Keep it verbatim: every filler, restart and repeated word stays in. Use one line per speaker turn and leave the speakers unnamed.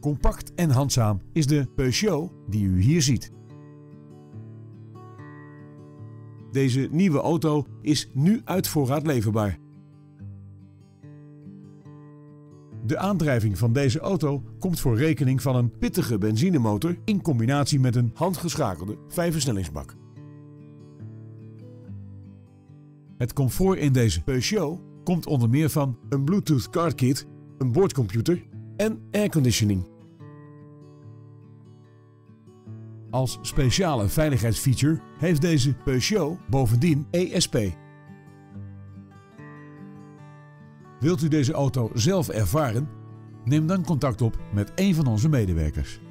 Compact en handzaam is de Peugeot die u hier ziet. Deze nieuwe auto is nu uit voorraad leverbaar. De aandrijving van deze auto komt voor rekening van een pittige benzinemotor in combinatie met een handgeschakelde vijfversnellingsbak. Het comfort in deze Peugeot komt onder meer van een Bluetooth car kit, een boordcomputer en airconditioning. Als speciale veiligheidsfeature heeft deze Peugeot bovendien E S P. Wilt u deze auto zelf ervaren? Neem dan contact op met een van onze medewerkers.